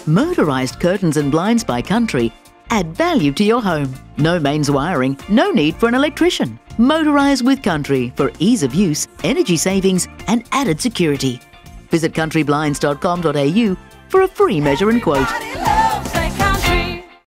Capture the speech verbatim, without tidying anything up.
Motorised curtains and blinds by Country add value to your home. No mains wiring, no need for an electrician. Motorise with Country for ease of use, energy savings and added security. Visit country blinds dot com dot a u for a free measure and quote.